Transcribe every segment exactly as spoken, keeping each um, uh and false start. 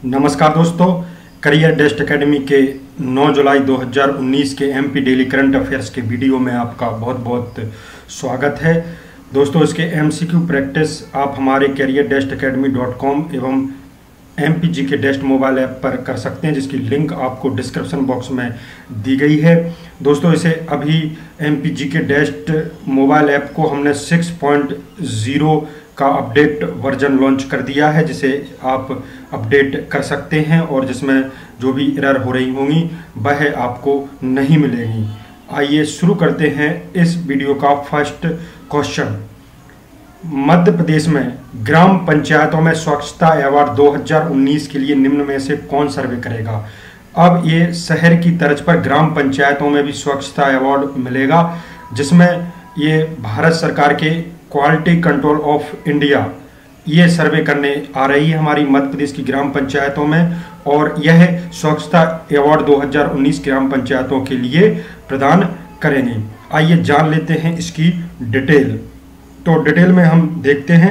नमस्कार दोस्तों, career dest academy के नौ जुलाई दो हज़ार उन्नीस के एमपी डेली करंट अफेयर्स के वीडियो में आपका बहुत बहुत स्वागत है। दोस्तों, इसके एमसीक्यू प्रैक्टिस आप हमारे career dest academy dot com एवं MP G K dest mobile app पर कर सकते हैं, जिसकी लिंक आपको डिस्क्रिप्शन बॉक्स में दी गई है। दोस्तों, इसे अभी MP G K dest mobile app को हमने सिक्स पॉइंट ज़ीरो का अपडेट वर्जन लॉन्च कर दिया है, जिसे आप अपडेट कर सकते हैं और जिसमें जो भी एरर हो रही होंगी वह आपको नहीं मिलेगी। आइए शुरू करते हैं इस वीडियो का फर्स्ट क्वेश्चन। मध्य प्रदेश में ग्राम पंचायतों में स्वच्छता अवार्ड दो हज़ार उन्नीस के लिए निम्न में से कौन सर्वे करेगा? अब ये शहर की तर्ज पर ग्राम पंचायतों में भी स्वच्छता अवार्ड मिलेगा, जिसमें ये भारत सरकार के क्वालिटी कंट्रोल ऑफ इंडिया ये सर्वे करने आ रही है हमारी मध्य प्रदेश की ग्राम पंचायतों में, और यह स्वच्छता अवार्ड दो हज़ार उन्नीस ग्राम पंचायतों के लिए प्रदान करेंगे। आइए जान लेते हैं इसकी डिटेल। तो डिटेल में हम देखते हैं,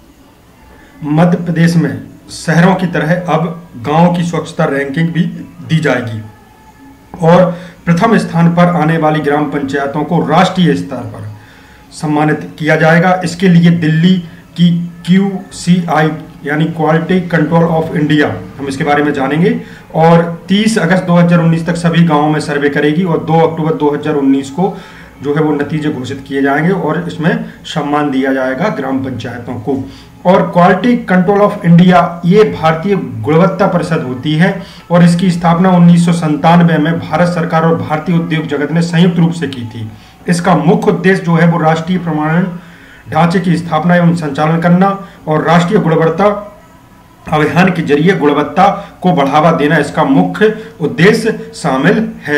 मध्य प्रदेश में शहरों की तरह अब गांवों की स्वच्छता रैंकिंग भी दी जाएगी और प्रथम स्थान पर आने वाली ग्राम पंचायतों को राष्ट्रीय स्तर पर सम्मानित किया जाएगा। इसके लिए दिल्ली की क्यू सी आई यानी क्वालिटी कंट्रोल ऑफ इंडिया, हम इसके बारे में जानेंगे, और तीस अगस्त दो हज़ार उन्नीस तक सभी गांवों में सर्वे करेगी और दो अक्टूबर दो हज़ार उन्नीस को जो है वो नतीजे घोषित किए जाएंगे और इसमें सम्मान दिया जाएगा ग्राम पंचायतों को। और क्वालिटी कंट्रोल ऑफ इंडिया ये भारतीय गुणवत्ता परिषद होती है और इसकी स्थापना उन्नीस सौ संतानवे में भारत सरकार और भारतीय उद्योग जगत ने संयुक्त रूप से की थी। इसका मुख्य उद्देश्य जो है वो राष्ट्रीय प्रमाणन ढांचे की स्थापना एवं संचालन करना और राष्ट्रीय गुणवत्ता अभियान के जरिए गुणवत्ता को बढ़ावा देना इसका मुख्य उद्देश्य शामिल है।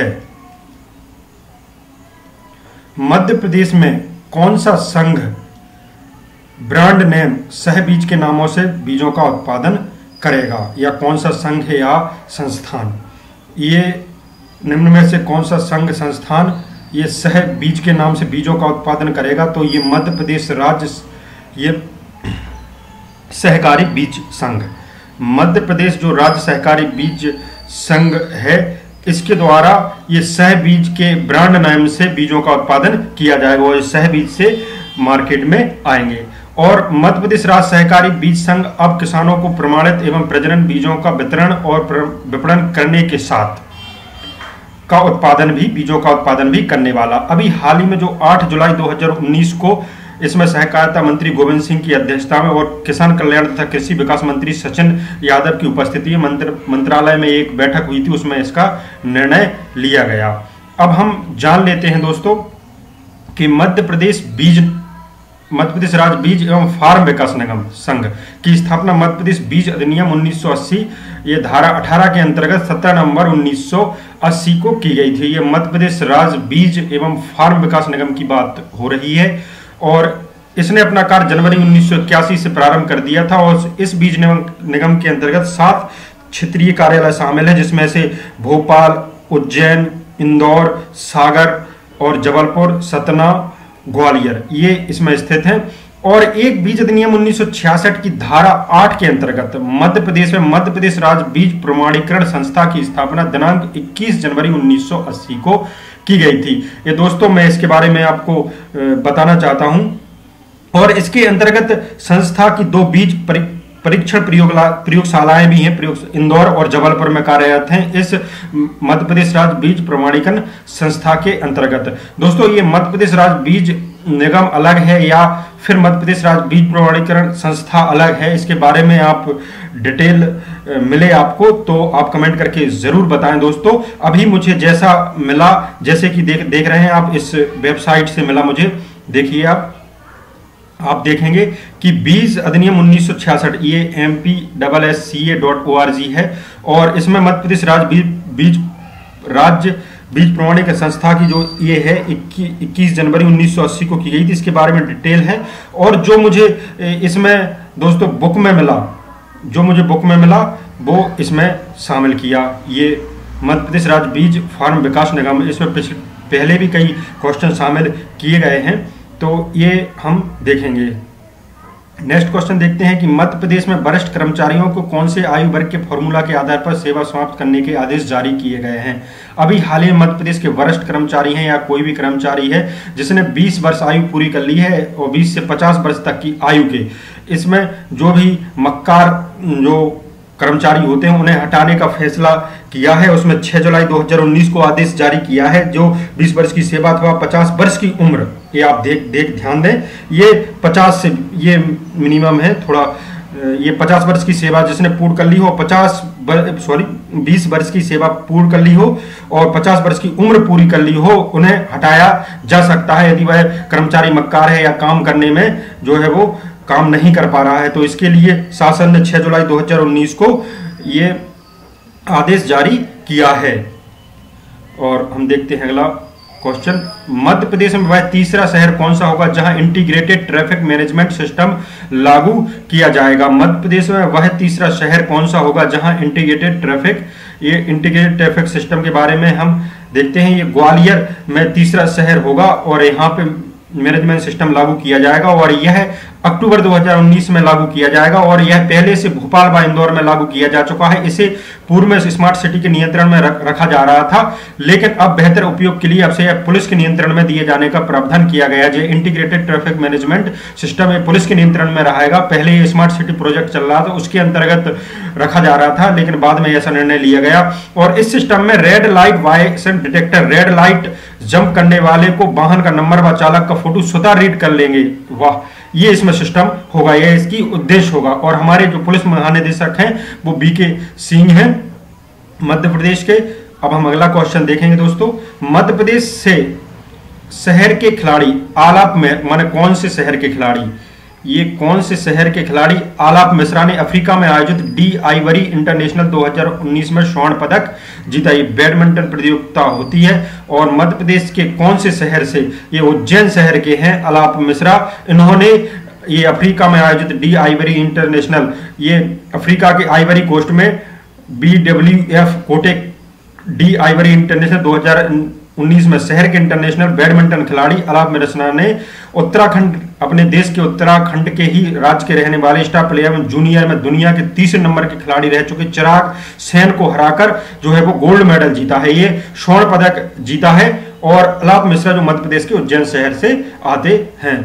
मध्य प्रदेश में कौन सा संघ ब्रांड नेम सह बीज के नामों से बीजों का उत्पादन करेगा, या कौन सा संघ या संस्थान? ये निम्न में से कौन सा संघ संस्थान ये सह बीज के नाम से बीजों का उत्पादन करेगा? तो ये मध्य प्रदेश राज्य ये सहकारी बीज संघ, मध्य प्रदेश जो राज्य सहकारी बीज संघ है, इसके द्वारा ये सह बीज के ब्रांड नाम से बीजों का उत्पादन किया जाएगा और सह बीज से मार्केट में आएंगे। और मध्य प्रदेश राज्य सहकारी बीज संघ अब किसानों को प्रमाणित एवं प्रजनन बीजों का वितरण और विपणन करने के साथ का उत्पादन भी बीजों का उत्पादन भी करने वाला। अभी हाल ही में जो आठ जुलाई दो हज़ार उन्नीस को इसमें सहकारिता मंत्री गोविंद सिंह की अध्यक्षता में और किसान कल्याण तथा कृषि विकास मंत्री सचिन यादव की उपस्थिति में मंत्र मंत्रालय में एक बैठक हुई थी, उसमें इसका निर्णय लिया गया। अब हम जान लेते हैं दोस्तों कि मध्य प्रदेश बीज मध्य प्रदेश राज्य बीज एवं फार्म विकास निगम संघ की स्थापना मध्य प्रदेश बीज अधिनियम उन्नीस सौ अस्सी ये धारा अठारह के अंतर्गत सत्रह नवंबर उन्नीस सौ अस्सी को की गई थी। ये मध्य प्रदेश राज्य बीज एवं फार्म विकास निगम की बात हो रही है और इसने अपना कार्य जनवरी उन्नीस सौ इक्यासी से प्रारंभ कर दिया था और इस बीज निगम के अंतर्गत सात क्षेत्रीय कार्यालय शामिल है, जिसमें से भोपाल, उज्जैन, इंदौर, सागर और जबलपुर, सतना, ग्वालियर ये इसमें स्थित हैं। और एक बीज अधिनियम उन्नीस सौ छियासठ की धारा आठ के अंतर्गत मध्य प्रदेश में मध्य प्रदेश राज्य बीज प्रमाणीकरण संस्था की स्थापना दिनांक इक्कीस जनवरी उन्नीस सौ अस्सी को की गई थी। ये दोस्तों मैं इसके बारे में आपको बताना चाहता हूं। और इसके अंतर्गत संस्था की दो बीज परीक्षण प्रयोगशालाएं भी हैं, प्रयोग इंदौर और जबलपुर में कार्यरत हैं इस मध्य प्रदेश राज्य बीज प्रमाणीकरण संस्था के अंतर्गत। दोस्तों, ये मध्य प्रदेश राज्य बीज निगम अलग है या फिर मध्य प्रदेश राज्य बीज प्रमाणीकरण संस्था अलग है, इसके बारे में आप डिटेल मिले आपको तो आप कमेंट करके जरूर बताएं। दोस्तों, अभी मुझे जैसा मिला, जैसे कि देख देख रहे हैं आप, इस वेबसाइट से मिला मुझे, देखिए आप आप देखेंगे कि बीज अधिनियम उन्नीस सौ छियासठ ये M P double S C A dot O R G है और इसमें मध्य प्रदेश राज्य बीज बीज राज्य बीज प्रमाणीकरण संस्था की जो ये है इक्कीस जनवरी उन्नीस सौ अस्सी को की गई थी, इसके बारे में डिटेल है। और जो मुझे इसमें दोस्तों बुक में मिला जो मुझे बुक में मिला वो इसमें शामिल किया। ये मध्य प्रदेश राज्य बीज फार्म विकास निगम, इसमें पहले भी कई क्वेश्चन शामिल किए गए हैं, तो ये हम देखेंगे। नेक्स्ट क्वेश्चन देखते हैं कि मध्य प्रदेश में वरिष्ठ कर्मचारियों को कौन से आयु वर्ग के फॉर्मूला के आधार पर सेवा समाप्त करने के आदेश जारी किए गए हैं। अभी हाल ही में मध्य प्रदेश के वरिष्ठ कर्मचारी हैं या कोई भी कर्मचारी है जिसने बीस वर्ष आयु पूरी कर ली है और बीस से पचास वर्ष तक की आयु के, इसमें जो भी मक्कार जो कर्मचारी होते हैं उन्हें हटाने का फैसला किया है। उसमें छह जुलाई दो हज़ार उन्नीस को आदेश जारी किया है। जो बीस वर्ष की सेवा अथवा पचास वर्ष की उम्र, ये आप देख देख ध्यान दें, ये पचास से ये मिनिमम है थोड़ा, ये पचास वर्ष की सेवा जिसने पूर्ण कर ली हो, पचास सॉरी बीस वर्ष की सेवा पूर्ण कर ली हो और पचास वर्ष की उम्र पूरी कर ली हो, उन्हें हटाया जा सकता है यदि वह कर्मचारी मक्कार है या काम करने में जो है वो काम नहीं कर पा रहा है। तो इसके लिए शासन ने छह जुलाई दो हज़ार उन्नीस को ये आदेश जारी किया है। और हम देखते हैं अगला क्वेश्चन, मध्य प्रदेश में वह तीसरा शहर कौन सा होगा जहां इंटीग्रेटेड ट्रैफिक मैनेजमेंट सिस्टम लागू किया जाएगा। मध्य प्रदेश में वह तीसरा शहर कौन सा होगा जहां इंटीग्रेटेड ट्रैफिक ये इंटीग्रेटेड ट्रैफिक सिस्टम के बारे में हम देखते हैं। ये ग्वालियर में तीसरा शहर होगा और यहाँ पे मैनेजमेंट सिस्टम लागू किया जाएगा और यह अक्टूबर दो हज़ार उन्नीस में लागू किया जाएगा और यह पहले से भोपाल व इंदौर में लागू किया जा चुका है। इसे पूर्व में स्मार्ट सिटी के नियंत्रण में रख, रखा जा रहा था, लेकिन अब बेहतर उपयोग के लिए अब से यह पुलिस के नियंत्रण में दिए जाने का प्रावधान किया गया है। इंटीग्रेटेड ट्रैफिक मैनेजमेंट सिस्टम है पुलिस के नियंत्रण में रहेगा। पहले ये स्मार्ट सिटी प्रोजेक्ट चल रहा था, उसके अंतर्गत रखा जा रहा था, लेकिन बाद में ऐसा निर्णय लिया गया। और इस सिस्टम में रेड लाइट वाइसेंट डिटेक्टर, रेड लाइट जंप करने वाले को वाहन का नंबर व चालक का फोटो स्वतः रीड कर लेंगे। वाह, ये इसमें सिस्टम होगा, ये इसकी उद्देश्य होगा। और हमारे जो पुलिस महानिदेशक हैं वो बी के सिंह हैं मध्य प्रदेश के। अब हम अगला क्वेश्चन देखेंगे दोस्तों, मध्य प्रदेश से शहर के खिलाड़ी आलाप में माने कौन से शहर के खिलाड़ी, ये कौन से शहर के खिलाड़ी आलाप मिश्रा ने अफ्रीका में आयोजित डी आइवरी इंटरनेशनल दो हज़ार उन्नीस में स्वर्ण पदक जीता। ये बैडमिंटन प्रतियोगिता होती है और मध्य प्रदेश के कौन से शहर से, ये उज्जैन शहर के हैं आलाप मिश्रा। इन्होंने ये अफ्रीका में आयोजित डी आइवरी इंटरनेशनल, ये अफ्रीका के आइवरी कोस्ट में B W F Cote d'Ivoire International दो हज़ार उन्नीस में शहर के इंटरनेशनल बैडमिंटन खिलाड़ी आलाप मिश्रा ने उत्तराखंड, अपने देश के उत्तराखंड के ही राज्य के रहने वाले स्टार प्लेयर में जूनियर में दुनिया के तीसरे नंबर के खिलाड़ी रह चुके चिराग सेन को हराकर जो है वो गोल्ड मेडल जीता है, ये स्वर्ण पदक जीता है। और आलाप मिश्रा जो मध्य प्रदेश के उज्जैन शहर से आते हैं।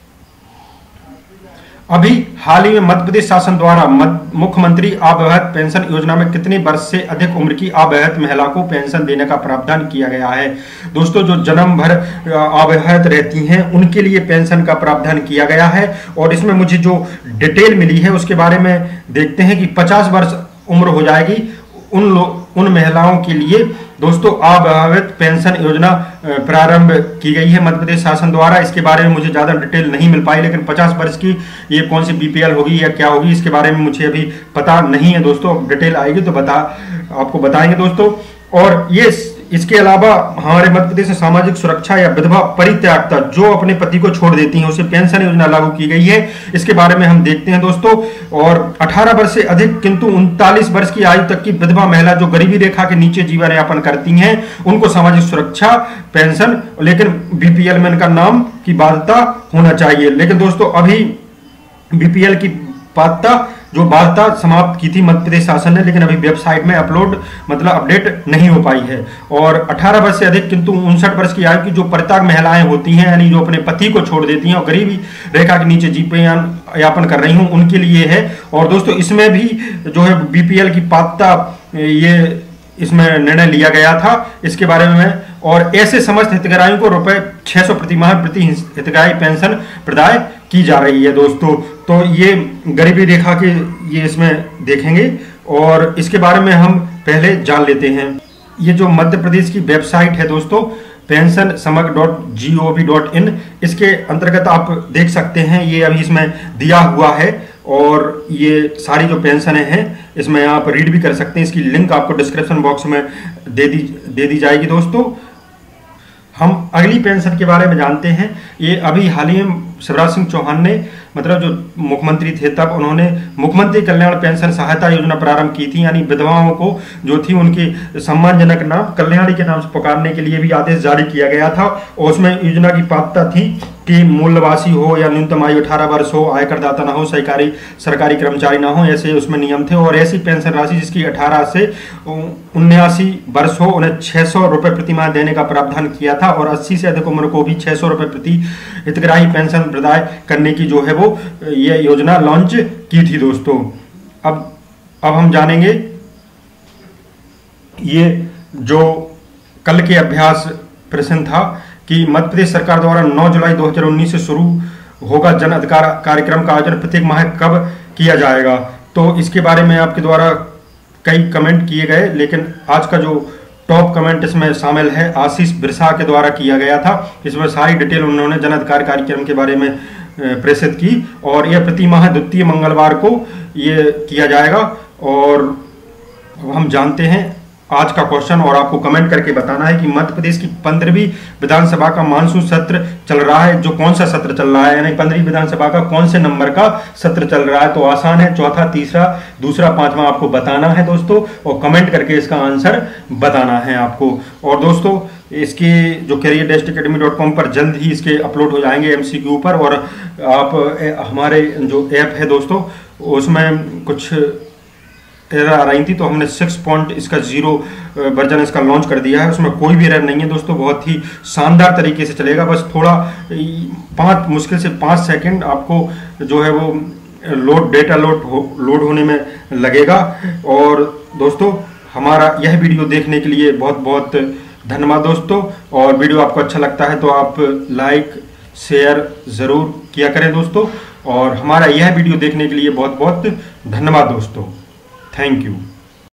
अभी हाल ही में मध्य प्रदेश शासन द्वारा मुख्यमंत्री अविवाहित पेंशन योजना में कितने वर्ष से अधिक उम्र की अविवाहित महिला को पेंशन देने का प्रावधान किया गया है। दोस्तों, जो जन्म भर अविवाहित रहती हैं उनके लिए पेंशन का प्रावधान किया गया है और इसमें मुझे जो डिटेल मिली है उसके बारे में देखते हैं कि पचास वर्ष उम्र हो जाएगी उन लोग उन महिलाओं के लिए दोस्तों अविवाहित पेंशन योजना प्रारंभ की गई है मध्य प्रदेश शासन द्वारा। इसके बारे में मुझे ज़्यादा डिटेल नहीं मिल पाई, लेकिन पचास वर्ष की ये कौन सी बीपीएल होगी या क्या होगी इसके बारे में मुझे अभी पता नहीं है दोस्तों। डिटेल आएगी तो बता आपको बताएंगे दोस्तों। और ये इसके अलावा हमारे मध्य प्रदेश में सामाजिक सुरक्षा या विधवा परित्यागता जो अपने पति को छोड़ देती हैं उसे पेंशन योजना लागू की गई है। इसके बारे में हम देखते हैं दोस्तों। और अठारह वर्ष से अधिक किंतु उनतालीस वर्ष की आयु तक की विधवा महिला जो गरीबी रेखा के नीचे जीवन यापन करती हैं उनको सामाजिक सुरक्षा पेंशन, लेकिन बीपीएल में इनका नाम की बाध्यता होना चाहिए। लेकिन दोस्तों अभी बीपीएल की पात्रता जो बाध्यता समाप्त की थी मध्य प्रदेश शासन ने, लेकिन अभी वेबसाइट में अपलोड मतलब अपडेट नहीं हो पाई है। और अठारह वर्ष से अधिक किंतु उनसठ वर्ष की आयु की जो परित्याग महिलाएं होती हैं यानी जो अपने पति को छोड़ देती हैं और गरीबी रेखा के नीचे जीवन यापन कर रही हूँ उनके लिए है। और दोस्तों इसमें भी जो है बीपीएल की पात्रता ये इसमें निर्णय लिया गया था इसके बारे में। और ऐसे समस्त हितग्राहियों को रुपए छह सौ प्रति माह प्रति हितग्राही पेंशन प्रदान की जा रही है दोस्तों। तो ये गरीबी रेखा के ये इसमें देखेंगे और इसके बारे में हम पहले जान लेते हैं। ये जो मध्य प्रदेश की वेबसाइट है दोस्तों pension Samagra dot G O V dot in, इसके अंतर्गत आप देख सकते हैं ये अभी इसमें दिया हुआ है और ये सारी जो पेंशन हैं इसमें आप रीड भी कर सकते हैं। इसकी लिंक आपको डिस्क्रिप्शन बॉक्स में दे दी दे दी जाएगी दोस्तों। हम अगली पेंशन के बारे में जानते हैं। ये अभी हाल ही में शिवराज सिंह चौहान ने मतलब जो मुख्यमंत्री थे तब उन्होंने मुख्यमंत्री कल्याण पेंशन सहायता योजना प्रारंभ की थी, यानी विधवाओं को जो थी उनकी सम्मानजनक नाम कल्याणी के नाम से पुकारने के लिए भी आदेश जारी किया गया था। और उसमें योजना की पात्रता थी के मूलवासी हो या न्यूनतम आयु अठारह वर्ष हो, आय करदाता ना हो, सरकारी सरकारी कर्मचारी ना हो, ऐसे उसमें नियम थे। और ऐसी पेंशन राशि जिसकी अठारह से उन्यासी वर्ष हो उन्हें छह सौ रुपये प्रति माह देने का प्रावधान किया था। और अस्सी से अधिक उम्र को भी छह सौ रुपये प्रति हितग्राही पेंशन प्रदान करने की जो है वो ये योजना लॉन्च की थी दोस्तों। अब अब हम जानेंगे ये जो कल के अभ्यास प्रश्न था कि मध्य प्रदेश सरकार द्वारा नौ जुलाई दो हज़ार उन्नीस से शुरू होगा जन अधिकार कार्यक्रम का आयोजन प्रत्येक माह कब किया जाएगा। तो इसके बारे में आपके द्वारा कई कमेंट किए गए, लेकिन आज का जो टॉप कमेंट इसमें शामिल है आशीष बिरसा के द्वारा किया गया था। इसमें सारी डिटेल उन्होंने जन अधिकार कार्यक्रम के बारे में प्रेषित की और यह प्रति माह द्वितीय मंगलवार को ये किया जाएगा। और हम जानते हैं आज का क्वेश्चन और आपको कमेंट करके बताना है कि मध्य प्रदेश की पंद्रहवीं विधानसभा का मानसून सत्र चल रहा है, जो कौन सा सत्र चल रहा है, यानी पंद्रहवीं विधानसभा का कौन से नंबर का सत्र चल रहा है। तो आसान है, चौथा, तीसरा, दूसरा, पांचवा आपको बताना है दोस्तों, और कमेंट करके इसका आंसर बताना है आपको। और दोस्तों इसके जो career dest academy dot com पर जल्द ही इसके अपलोड हो जाएंगे एमसीक्यू पर। और आप हमारे जो ऐप है दोस्तों उसमें कुछ एरर आ रही थी, तो हमने सिक्स पॉइंट इसका जीरो वर्जन इसका लॉन्च कर दिया है। उसमें कोई भी एरर नहीं है दोस्तों, बहुत ही शानदार तरीके से चलेगा। बस थोड़ा पाँच मुश्किल से पाँच सेकंड आपको जो है वो लोड डेटा लोड हो, लोड होने में लगेगा। और दोस्तों हमारा यह वीडियो देखने के लिए बहुत बहुत धन्यवाद दोस्तों। और वीडियो आपको अच्छा लगता है तो आप लाइक शेयर ज़रूर किया करें दोस्तों। और हमारा यह वीडियो देखने के लिए बहुत बहुत धन्यवाद दोस्तों। Thank you.